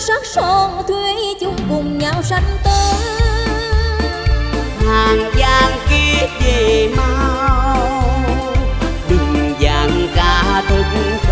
sắc son thuê chung cùng nhau sanh tơ. Hàng vàng kia về mau, đừng vàng cả thức